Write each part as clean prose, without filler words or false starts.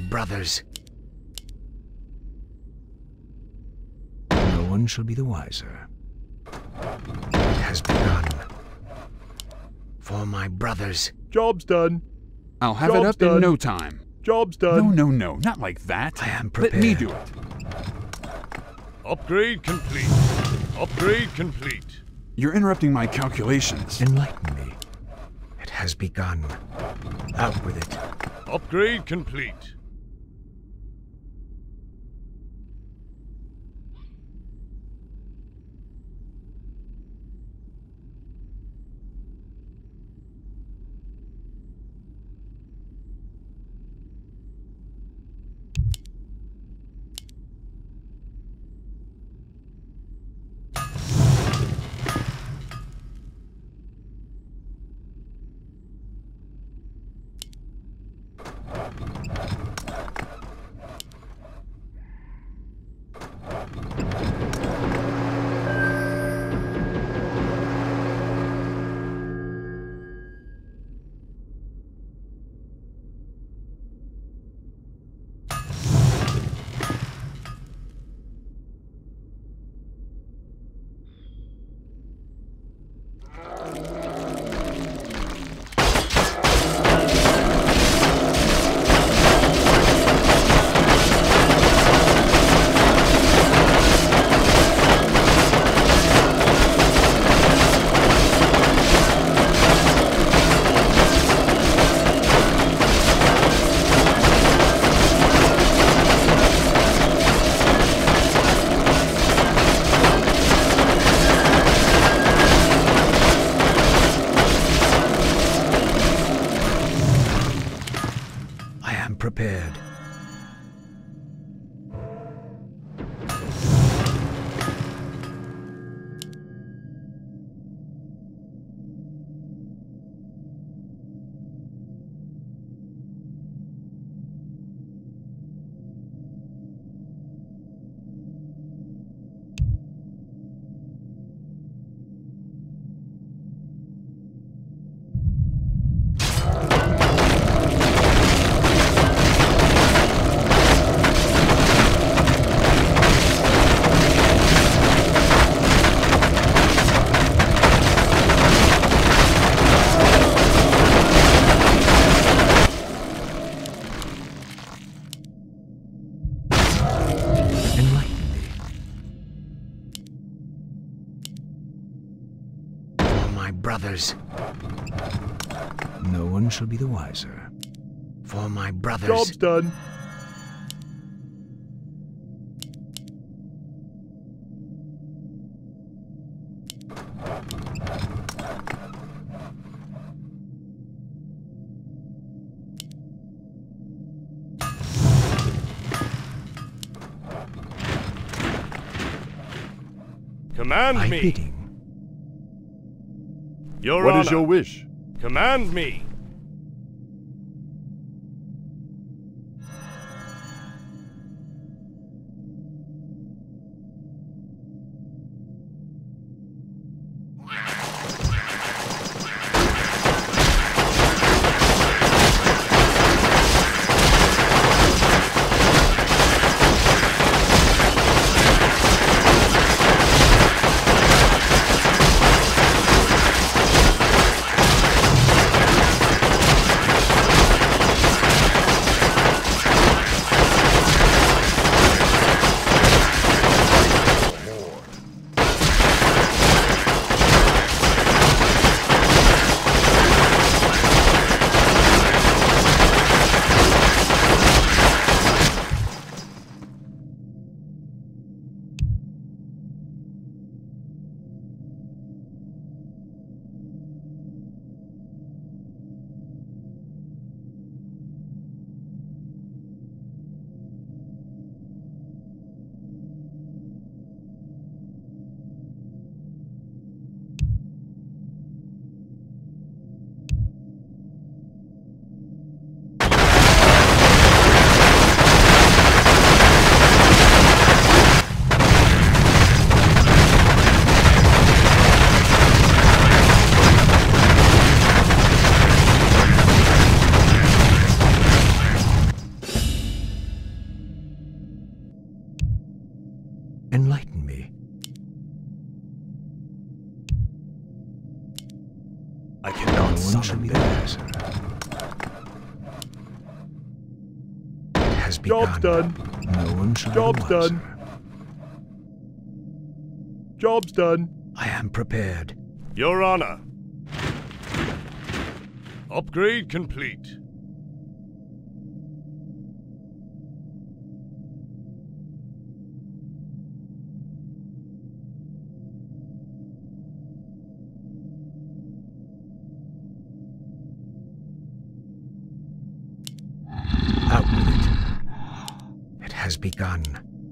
brothers. No one shall be the wiser. It has begun. For my brothers. Job's done. I'll have it up in no time. Job's done. No, not like that. I am prepared. Let me do it. Upgrade complete. Upgrade complete. You're interrupting my calculations. Enlighten me. It has begun. Out with it. Upgrade complete. Prepared. Brothers. No one shall be the wiser. For my brothers. Job's done. Command me. Bidding. Your What Honor. is your wish? Command me. Enlighten me. I No cannot one shall summon be the them. wiser. It has begun. Job's done. No one shall Job's be the wiser. done. Job's done. I am prepared. Your Honor. Upgrade complete. Out with it. It has begun.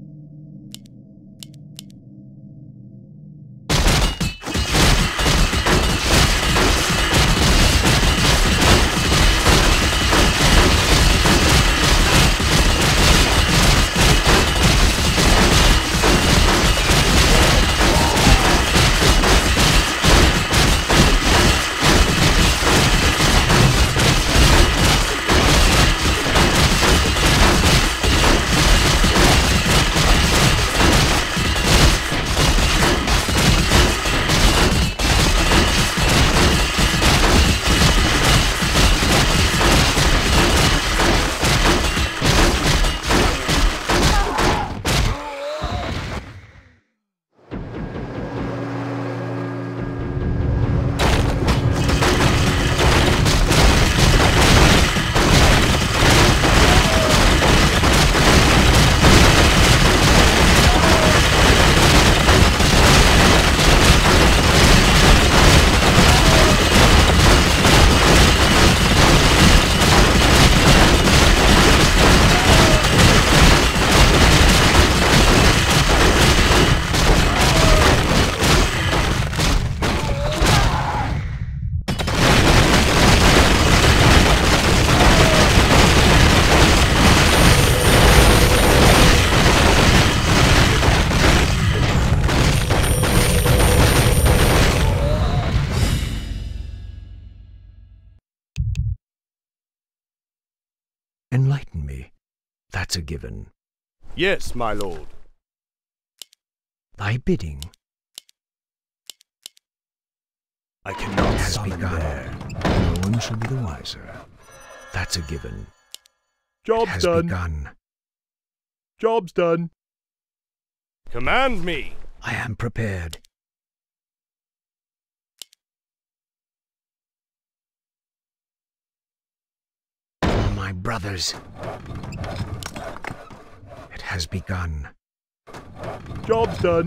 Enlighten me. That's a given. Yes, my lord. Thy bidding I cannot has summon begun. there. No one shall be the wiser. That's a given. It Job's has done. begun. Job's done. Command me. I am prepared. For my brothers. It has begun. Job's done.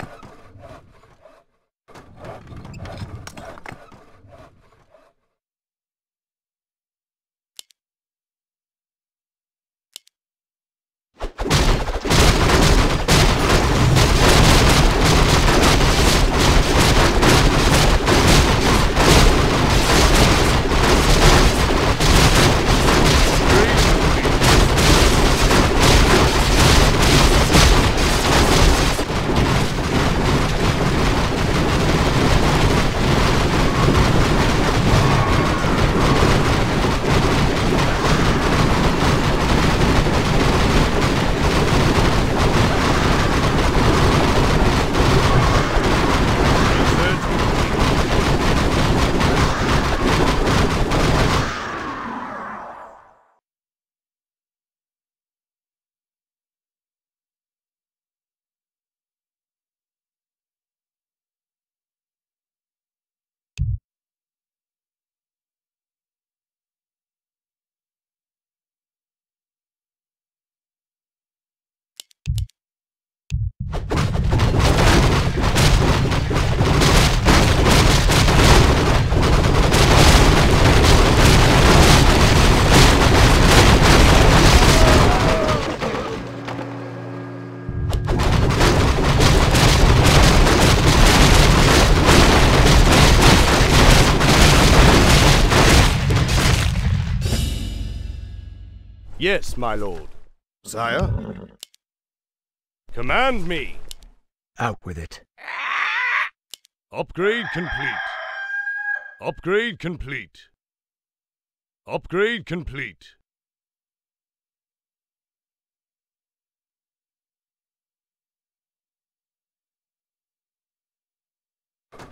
Yes, my lord. Sire? Command me. Out with it. Upgrade complete. Upgrade complete. Upgrade complete.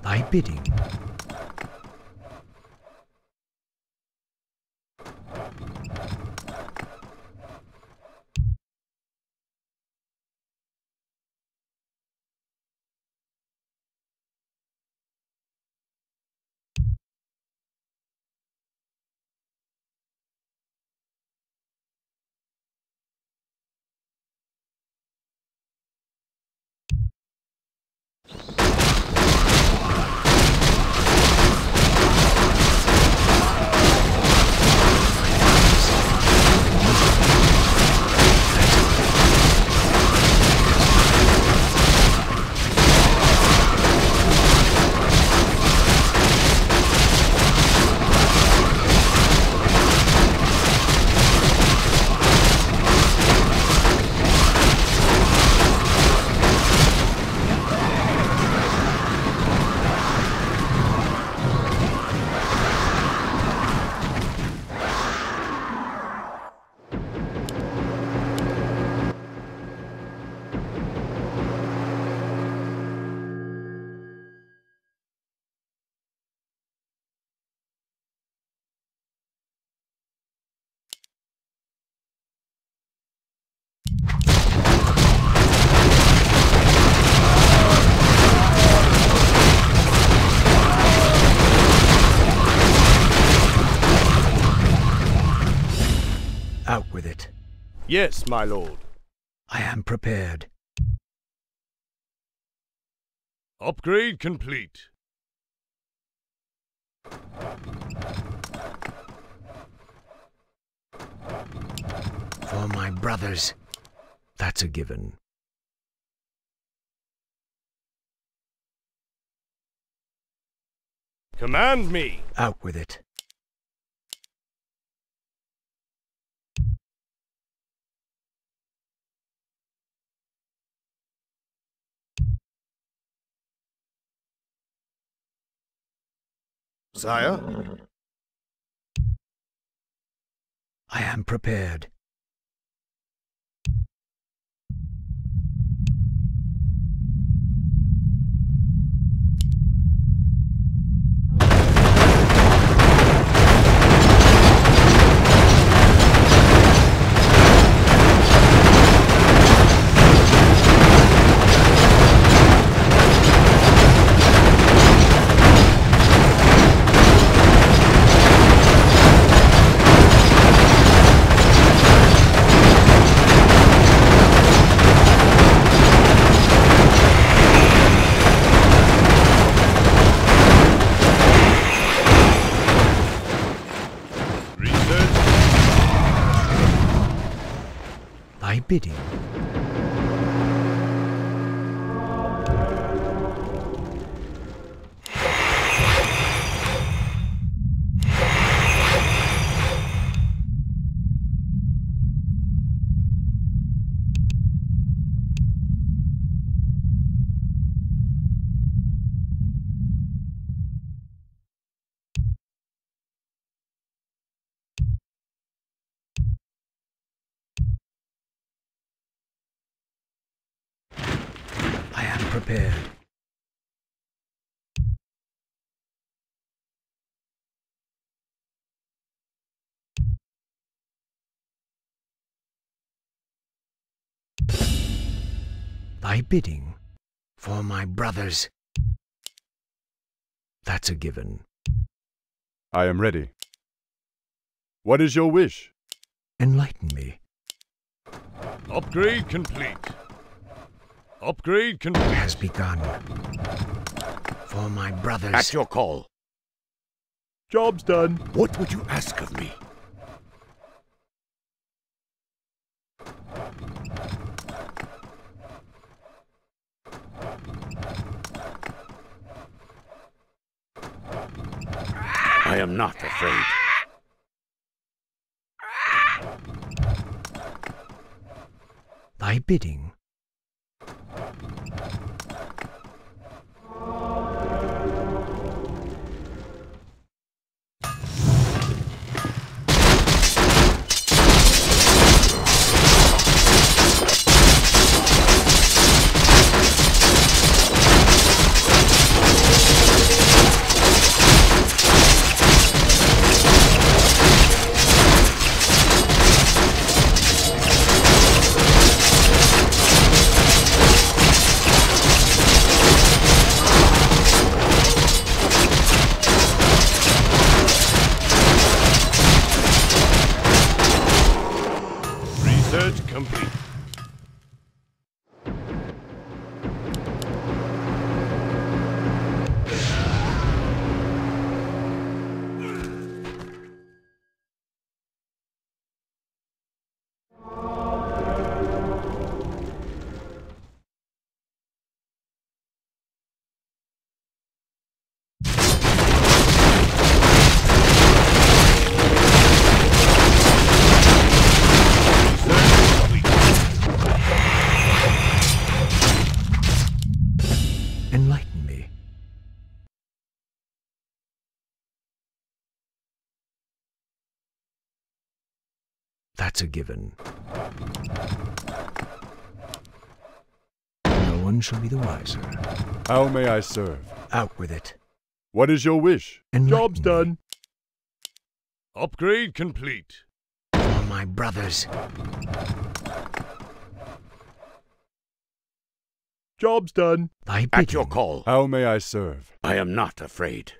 Thy bidding. Out with it. Yes, my lord. I am prepared. Upgrade complete. For my brothers. That's a given. Command me. Out with it. Sire? I am prepared. Thy bidding. I am prepared. Thy bidding. For my brothers. That's a given. I am ready. What is your wish? Enlighten me. Upgrade complete. Upgrade complete. Has begun. For my brothers. At your call. Job's done. What would you ask of me? I am not afraid. Thy bidding. That's a given. No one shall be the wiser. How may I serve? Out with it. What is your wish? Job's done. Upgrade complete. For my brothers. Job's done. Thy bidding. At your call. How may I serve? I am not afraid.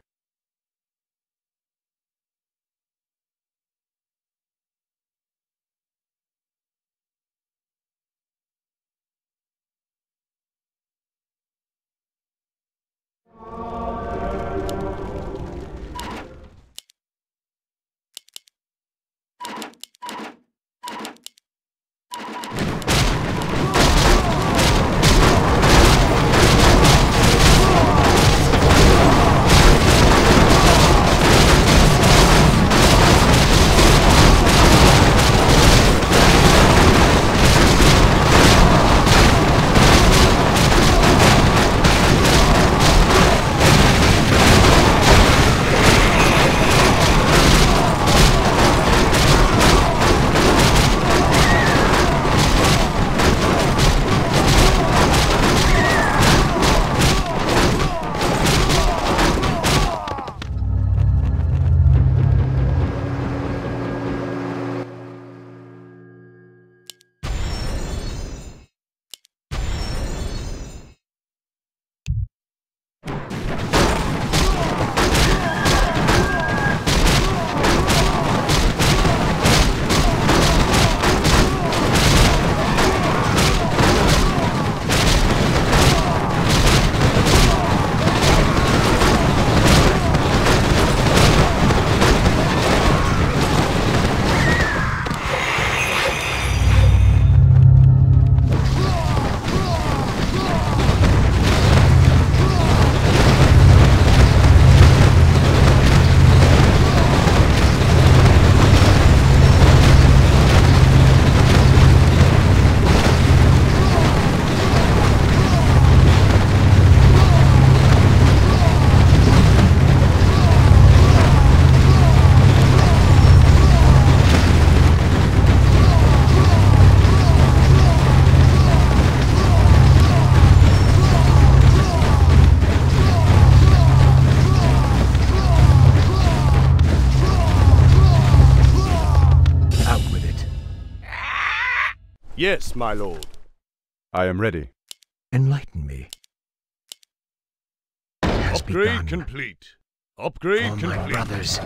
Yes, my lord. I am ready. Enlighten me. It has Upgrade begun. complete. Upgrade For my complete. brothers.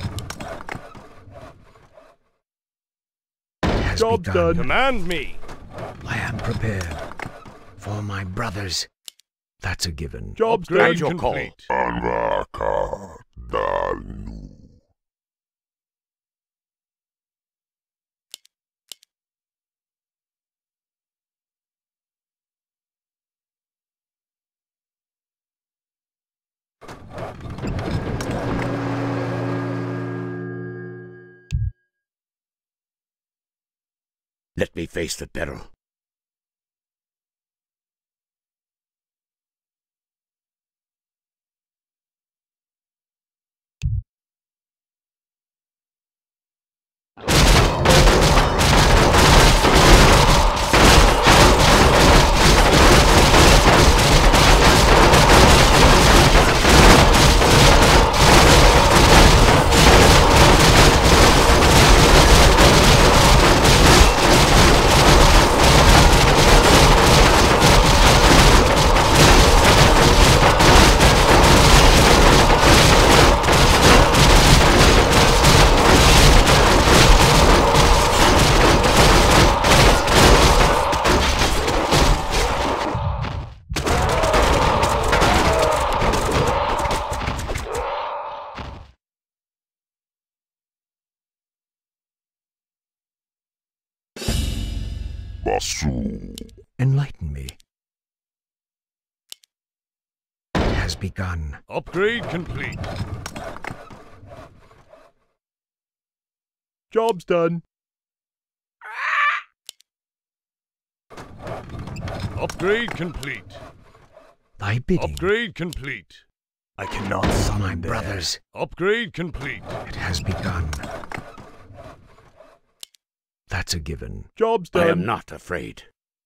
It has Job's begun. done. Command me. I am prepared. For my brothers. That's a given. Job's Upgrade At your call. complete. Let me face the peril. Enlighten me. It has begun. Upgrade complete. Job's done. Upgrade complete. Thy bidding. Upgrade complete. I cannot For summon my there. brothers. Upgrade complete. It has begun. That's a given. Job's done. I am not afraid.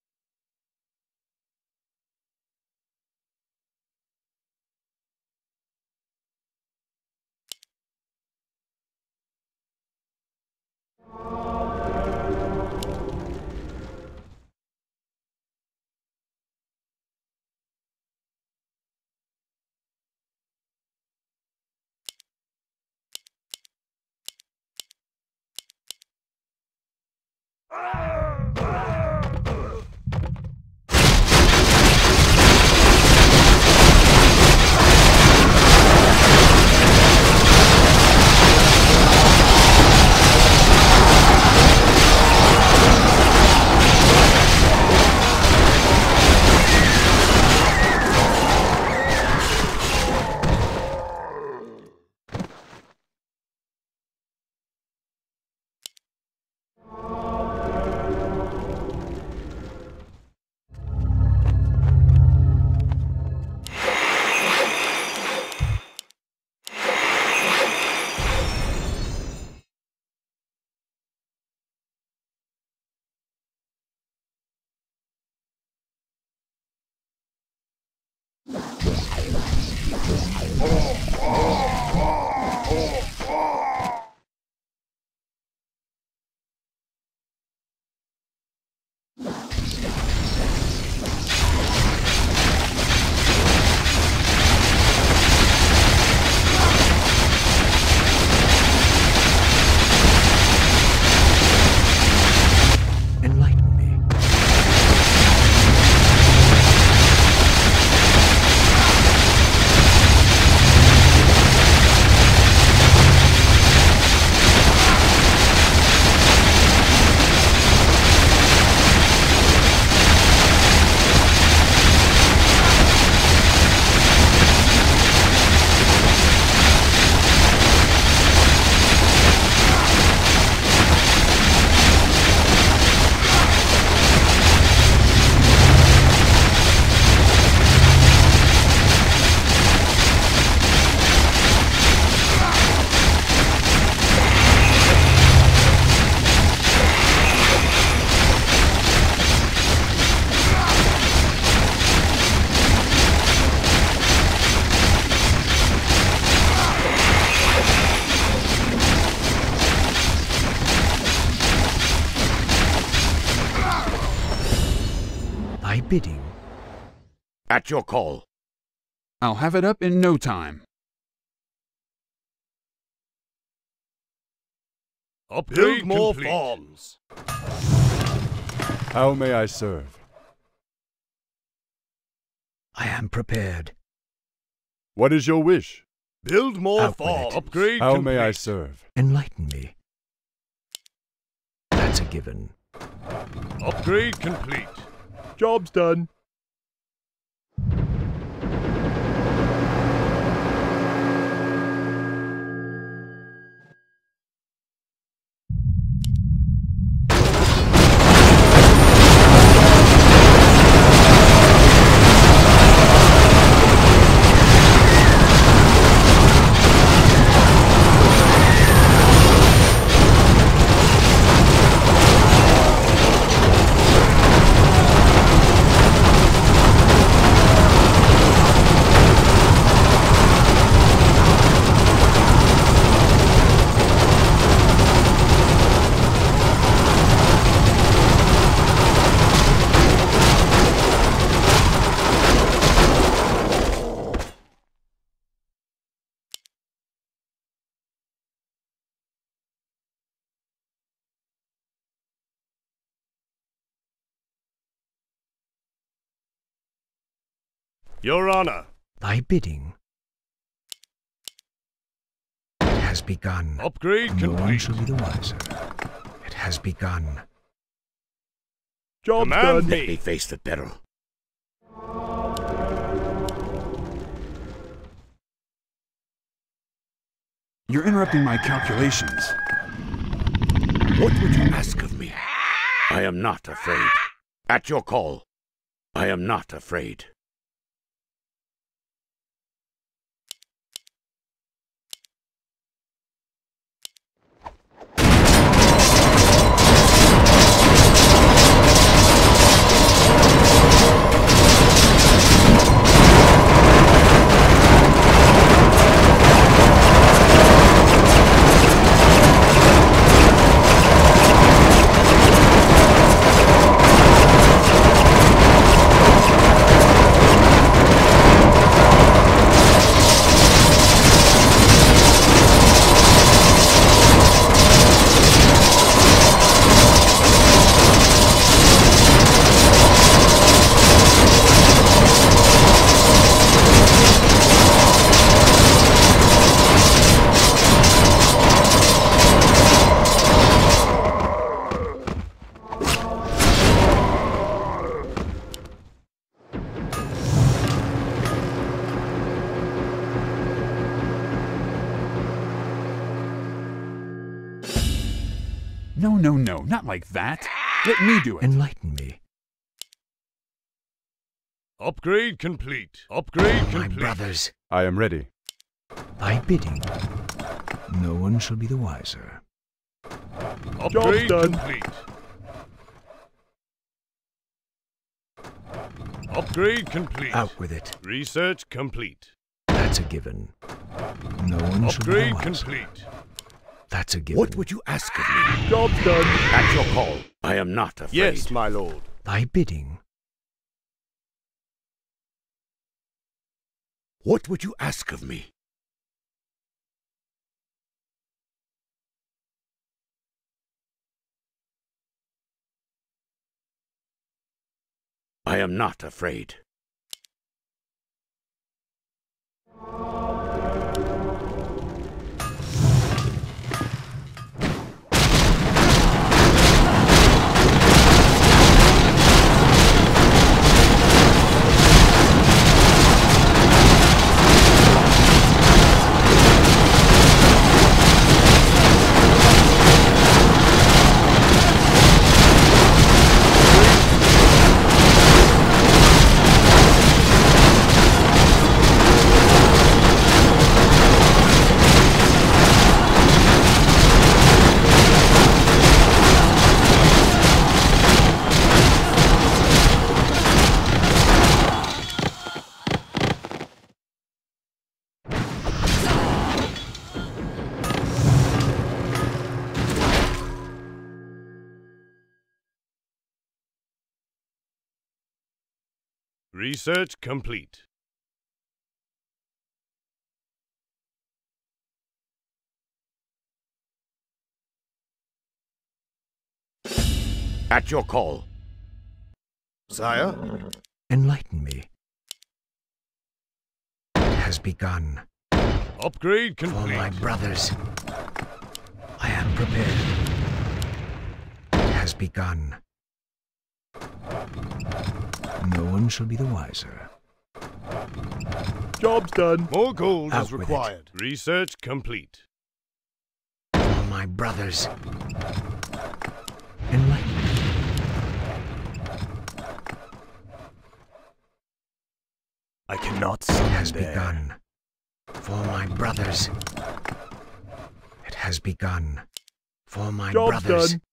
Enlighten me. Thy bidding. At your call. I'll have it up in no time. Upgrade Build more complete. farms. How may I serve? I am prepared. What is your wish? Build more Out with it. farms. Upgrade How complete. may I serve? Enlighten me. That's a given. Upgrade complete. Job's done. Your Honor. Thy bidding. It has begun. Upgrade No one complete. shall be the wiser. It has begun. Job's Command done. me. Let me face the peril. You're interrupting my calculations. What would you ask of me? I am not afraid. At your call. I am not afraid. No, no, no, not like that. Let me do it. Enlighten me. Upgrade complete. Upgrade For my complete. brothers, I am ready. thy bidding. No one shall be the wiser. Upgrade done. complete. Upgrade complete. Out with it. Research complete. That's a given. No one shall be the Upgrade wiser. complete. That's a given. What would you ask of me? Job's done. At your call. I am not afraid. Yes, my lord. Thy bidding. What would you ask of me? I am not afraid. Research complete. At your call. Sire? Enlighten me. It has begun. Upgrade For complete. my brothers, I am prepared. It has begun. No one shall be the wiser. Job's done. More gold Out is with it. required. Research complete. For my brothers, enlighten me. I cannot It summon has there. begun. For my brothers, it has begun. For my Job's brothers, done.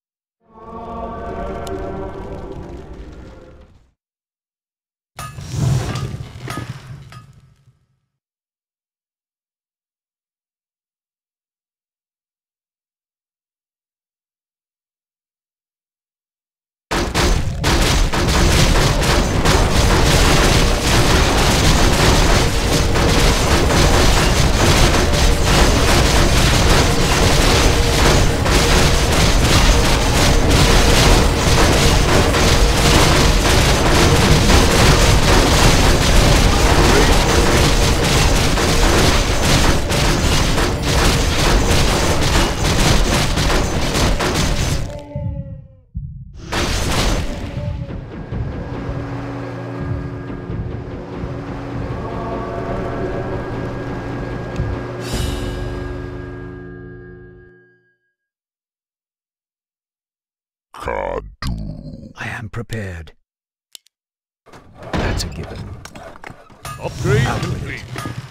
I am prepared. That's a given. Upgrade Out with complete.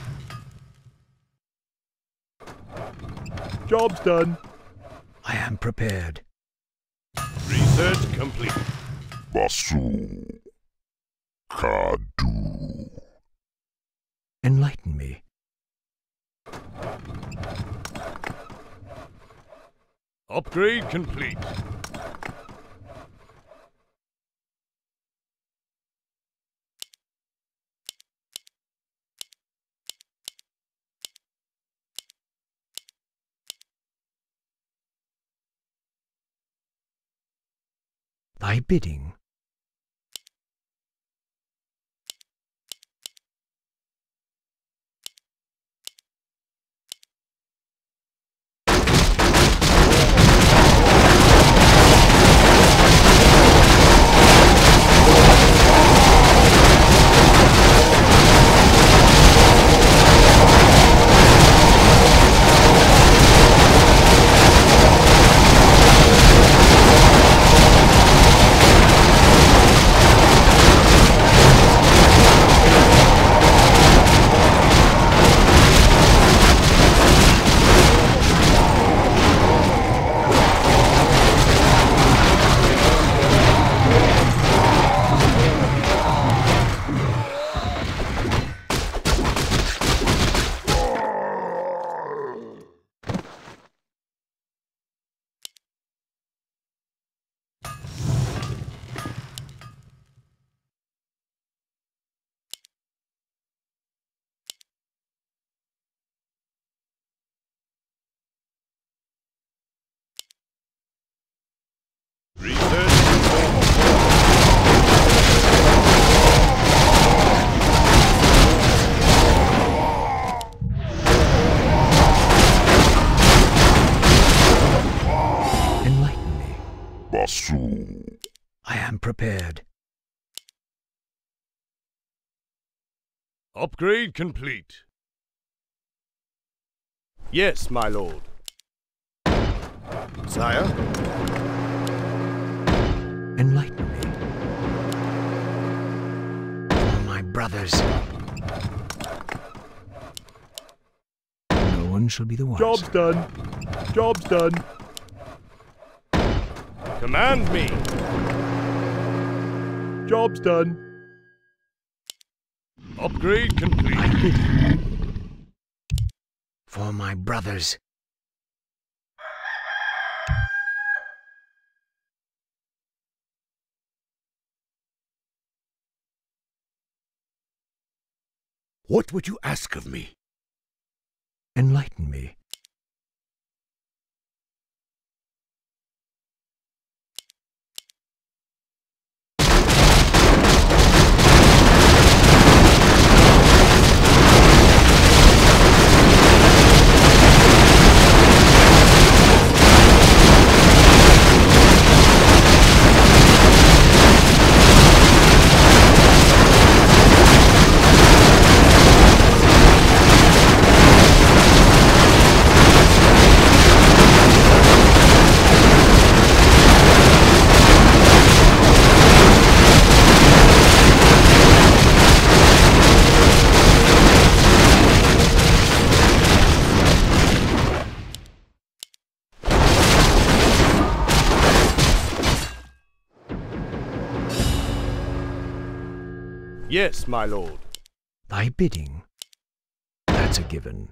Job's done. I am prepared. Research complete. Basu Kadu. Enlighten me. Upgrade complete. Thy bidding. prepared. Upgrade complete. Yes, my lord. Sire? Enlighten me. For my brothers. No one shall be the wiser. Job's done. Job's done. Command me. Job's done. Upgrade complete. I bid you. For my brothers. What would you ask of me? Enlighten me. Yes, my lord. Thy bidding. That's a given.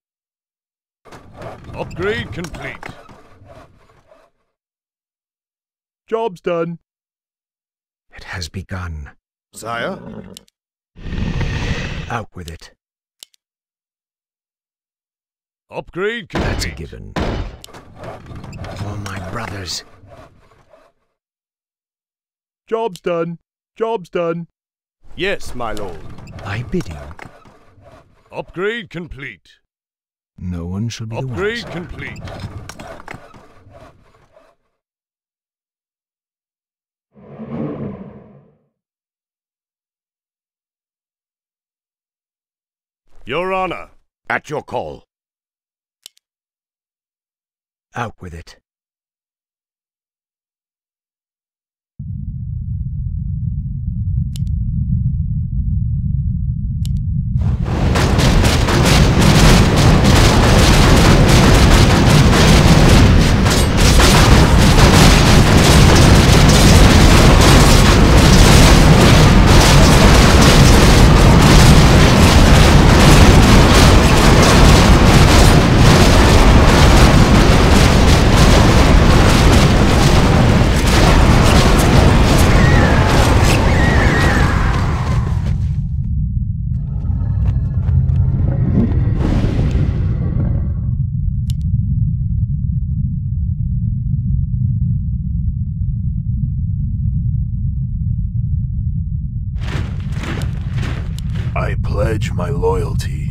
Upgrade complete. Job's done. It has begun. Sire? Out with it. Upgrade That's a complete. given. For my brothers. Job's done. Job's done. Yes, my lord. Thy bidding. Upgrade complete. No one shall be the Upgrade wiser. complete. Your Honor. At your call. Out with it. I pledge my loyalty